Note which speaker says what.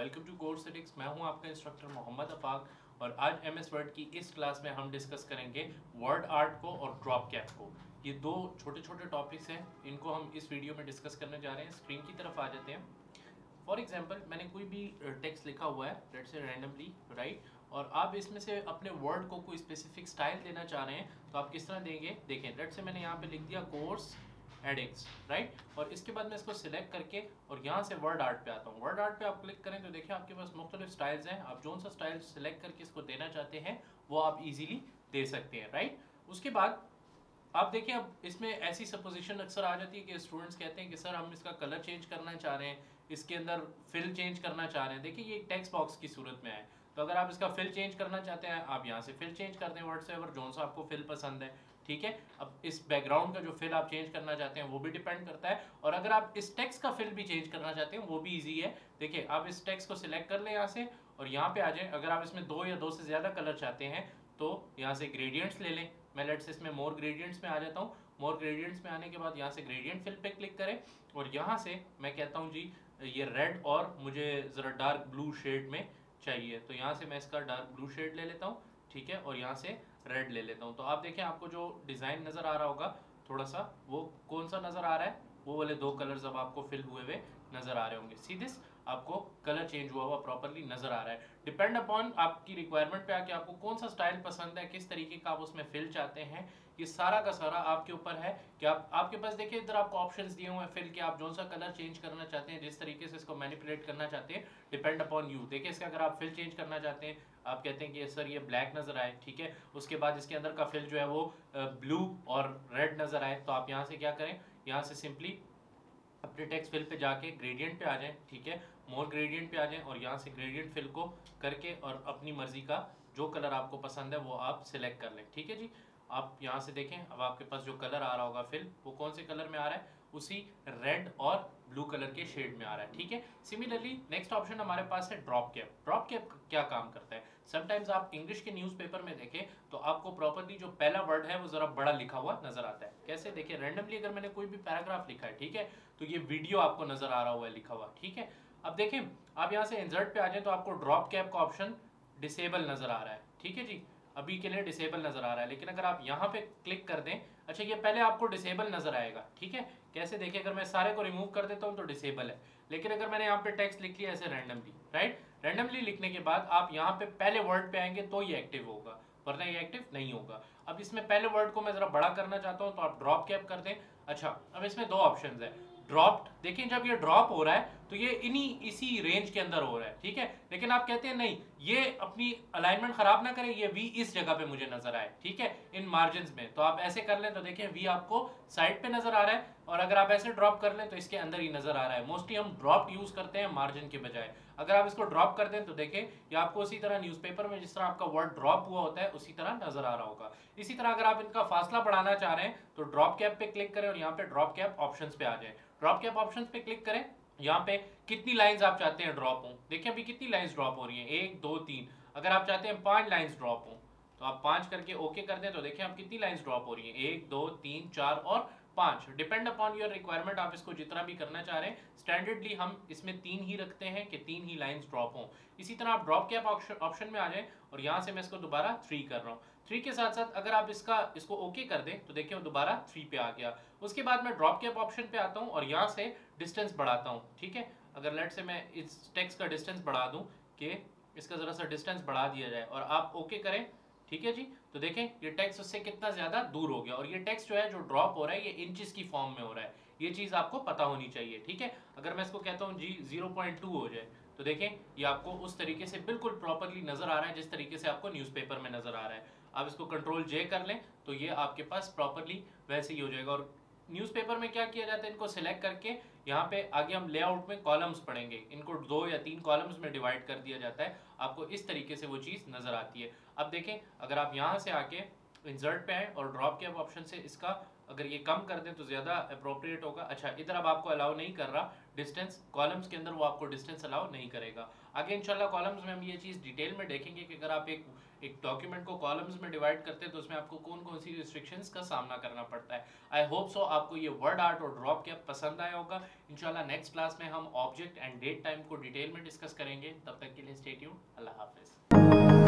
Speaker 1: Welcome to course addicts. मैं हूं आपका इंस्ट्रक्टर मोहम्मद अफाक और आज एमएस वर्ड की इस क्लास में हम डिस्कस करेंगे वर्ड आर्ट को और ड्रॉप कैप को। ये दो छोटे छोटे टॉपिक्स हैं, इनको हम इस वीडियो में डिस्कस करने जा रहे हैं। स्क्रीन की तरफ आ जाते हैं। फॉर एग्जाम्पल, मैंने कोई भी टेक्स्ट लिखा हुआ है, लेट्स से रैंडमली, राइट, और आप इसमें से अपने वर्ड को कोई स्पेसिफिक स्टाइल देना चाह रहे हैं तो आप किस तरह देंगे। देखें, लेट्स से मैंने यहाँ पे लिख दिया कोर्स एडिक्स, राइट, और इसके बाद मैं इसको सिलेक्ट करके और यहाँ से वर्ड आर्ट पे आता हूँ। वर्ड आर्ट पे आप क्लिक करें तो देखिए आपके पास मुख्तलिफ स्टाइल्स हैं। आप जो सा स्टाइल सिलेक्ट करके इसको देना चाहते हैं वो आप इजीली दे सकते हैं, राइट। उसके बाद आप देखिए, अब इसमें ऐसी सपोजिशन अक्सर आ जाती है कि स्टूडेंट्स कहते हैं कि सर हम इसका कलर चेंज करना चाह रहे हैं, इसके अंदर फिल चेंज करना चाह रहे हैं। देखिए ये एक टेक्स्ट बॉक्स की सूरत में है, तो अगर आप इसका फिल चेंज करना चाहते हैं आप यहाँ से फिल चेंज कर दें वर्ड से, अगर जो सा आपको फिल पसंद है, ठीक है। अब इस बैकग्राउंड का जो फिल आप चेंज करना चाहते हैं वो भी डिपेंड करता है, और अगर आप इस टेक्स्ट का फिल भी चेंज करना चाहते हैं वो भी इजी है। देखिए आप इस टेक्स्ट को सिलेक्ट कर लें यहाँ से और यहाँ पे आ जाए। अगर आप इसमें दो या दो से ज़्यादा कलर चाहते हैं तो यहाँ से ग्रेडियंट्स ले लें। मैं लेट्स इसमें मोर ग्रेडियंट्स में आ जाता हूँ। मोर ग्रेडियंट्स में आने के बाद यहाँ से ग्रेडियंट फिल पे क्लिक करें और यहाँ से मैं कहता हूँ जी ये रेड और मुझे ज़रा डार्क ब्लू शेड में चाहिए, तो यहाँ से मैं इसका डार्क ब्लू शेड ले लेता हूँ, ठीक है, और यहाँ से रेड ले लेता हूँ। तो आप देखें आपको जो डिज़ाइन नज़र आ रहा होगा थोड़ा सा, वो कौन सा नज़र आ रहा है, वो वाले दो कलर्स अब आपको फिल हुए हुए नज़र आ रहे होंगे। सी दिस, आपको कलर चेंज हुआ हुआ प्रॉपर्ली नज़र आ रहा है। डिपेंड अपॉन आपकी रिक्वायरमेंट पे आके आपको कौन सा स्टाइल पसंद है, किस तरीके का आप उसमें फिल चाहते हैं, ये सारा का सारा आपके ऊपर है कि आपके पास देखिए इधर आपको ऑप्शंस दिए हुए हैं फिल के, आप जो सा कलर चेंज करना चाहते हैं, जिस तरीके से इसको मैनिपुलेट करना चाहते हैं, डिपेंड अपॉन यू। देखिए इसका अगर आप फिल चेंज करना चाहते हैं, आप कहते हैं कि सर ये ब्लैक नज़र आए, ठीक है, उसके बाद इसके अंदर का फिल जो है वो ब्लू और रेड नज़र आए, तो आप यहाँ से क्या करें, यहाँ से सिंपली अपने टेक्स्ट फिल पे जाके ग्रेडियंट पे आ जाएं, ठीक है, मोर ग्रेडियंट पे आ जाएं और यहाँ से ग्रेडियंट फिल को करके और अपनी मर्जी का जो कलर आपको पसंद है वो आप सिलेक्ट कर लें, ठीक है जी। आप यहाँ से देखें अब आपके पास जो कलर आ रहा होगा फिल, वो कौन से कलर में आ रहा है, उसी रेड और ब्लू कलर के शेड में आ रहा है, ठीक है। सिमिलरली नेक्स्ट ऑप्शन हमारे पास है ड्रॉप कैप। ड्रॉप कैप क्या काम करता है, समटाइम्स आप इंग्लिश के न्यूज़पेपर में देखें तो आपको प्रॉपर्ली जो पहला वर्ड है वो जरा बड़ा लिखा हुआ नजर आता है। कैसे, देखिए रैंडमली अगर मैंने कोई भी पैराग्राफ लिखा है, ठीक है, तो ये वीडियो आपको नजर आ रहा हुआ है लिखा हुआ, ठीक है। अब देखें आप यहाँ से इंसर्ट पे आ जाए तो आपको ड्रॉप कैप का ऑप्शन डिसेबल नजर आ रहा है, ठीक है जी, अभी के लिए डिसेबल नजर आ रहा है। लेकिन अगर आप यहाँ पे क्लिक कर दें, अच्छा ये पहले आपको डिसेबल नजर आएगा, ठीक है। कैसे, देखिए अगर मैं सारे को रिमूव कर देता हूँ तो डिसेबल है, लेकिन अगर मैंने यहाँ पे टेक्स्ट लिख लिया ऐसे रैंडमली, राइट, रैंडमली लिखने के बाद आप यहाँ पे पहले वर्ड पे आएंगे तो ये एक्टिव होगा, वरना ये एक्टिव नहीं होगा। अब इसमें पहले वर्ड को मैं जरा बड़ा करना चाहता हूँ तो आप ड्रॉप कैप कर दें। अच्छा, अब इसमें दो ऑप्शंस है, ड्रॉप्ड, देखिए जब ये ड्रॉप हो रहा है तो ये इसी रेंज के अंदर हो रहा है, ठीक है, लेकिन आप कहते हैं नहीं ये अपनी अलाइनमेंट खराब ना करे, ये वी इस जगह पे मुझे नजर आए, ठीक है, इन मार्जिन में, तो आप ऐसे कर लें तो देखिए वी आपको साइड पे नजर आ रहा है, और अगर आप ऐसे ड्रॉप कर लें तो इसके अंदर ही नजर आ रहा है। मोस्टली हम ड्रॉप यूज करते हैं मार्जिन के बजाय। अगर आप इसको ड्रॉप कर दें तो देखिए ये आपको उसी तरह न्यूज़पेपर में जिस तरह आपका वर्ड ड्रॉप हुआ होता है उसी तरह नजर आ रहा होगा। इसी तरह अगर आप इनका फासला बढ़ाना चाह रहे हैं तो ड्रॉप कैप पे क्लिक करें और यहाँ पे ड्रॉप कैप ऑप्शंस पे आ जाए। ड्रॉप कैप ऑप्शंस पे क्लिक करें, यहाँ पे कितनी लाइंस आप चाहते हैं ड्रॉप हो, देखिए अभी कितनी लाइंस ड्रॉप हो रही हैं, 1 2 3। अगर आप चाहते हैं 5 लाइंस ड्रॉप हो तो आप 5 करके ओके कर दें तो देखिए आप कितनी लाइंस ड्रॉप हो रही हैं, 1 2 3 4 और 5। डिपेंड अपॉन योर रिक्वायरमेंट, आप इसको जितना भी करना चाह रहे हैं। स्टैंडर्डली हम इसमें 3 ही रखते हैं कि 3 ही लाइंस ड्रॉप हों। इसी तरह आप ड्रॉप कैप ऑप्शन में आ जाएं और यहाँ से मैं इसको दोबारा 3 कर रहा हूँ। 3 के साथ साथ अगर आप इसको ओके कर दें तो देखिए वो दोबारा 3 पे आ गया। उसके बाद मैं ड्रॉप कैप ऑप्शन पे आता हूँ और यहाँ से डिस्टेंस बढ़ाता हूँ, ठीक है। अगर लेट से मैं इस टेक्स्ट का डिस्टेंस बढ़ा दूँ कि इसका ज़रा सा डिस्टेंस बढ़ा दिया जाए और आप ओके करें, ठीक है जी, तो देखें ये टेक्स्ट उससे कितना ज़्यादा दूर हो गया, और ये टेक्स्ट जो है जो ड्रॉप हो रहा है ये इंचेस की फॉर्म में हो रहा है। ये चीज़ आपको पता होनी चाहिए, ठीक है। अगर मैं इसको कहता हूँ जी 0.2 हो जाए तो देखें ये आपको उस तरीके से बिल्कुल प्रॉपरली नज़र आ रहा है जिस तरीके से आपको न्यूज़पेपर में नज़र आ रहा है। आप इसको कंट्रोल जे कर लें तो ये आपके पास प्रॉपरली वैसे ही हो जाएगा। और न्यूज़पेपर में क्या किया जाता है, इनको सिलेक्ट करके यहाँ पे आगे हम लेआउट में कॉलम्स पढ़ेंगे, इनको 2 या 3 कॉलम्स में डिवाइड कर दिया जाता है, आपको इस तरीके से वो चीज़ नज़र आती है। अब देखें अगर आप यहाँ से आके इंसर्ट पे आए और ड्रॉप कैप ऑप्शन से इसका अगर ये कम कर दें तो ज़्यादा अप्रोप्रिएट होगा। अच्छा, इधर अब आपको अलाउ नहीं कर रहा डिस्टेंस, कॉलम्स के अंदर वो आपको डिस्टेंस अलाउ नहीं करेगा। आगे इंशाल्लाह कॉलम्स में हम ये चीज़ डिटेल में देखेंगे कि अगर आप एक डॉक्यूमेंट को कॉलम्स में डिवाइड करते हैं तो उसमें आपको कौन कौन सी रिस्ट्रिक्शंस का सामना करना पड़ता है। आई होप सो आपको ये वर्ड आर्ट और ड्रॉप कैप पसंद आया होगा। इंशाल्लाह नेक्स्ट क्लास में हम ऑब्जेक्ट एंड डेट टाइम को डिटेल में डिस्कस करेंगे। तब तक के लिए स्टे ट्यून्ड। अल्लाह हाफिज।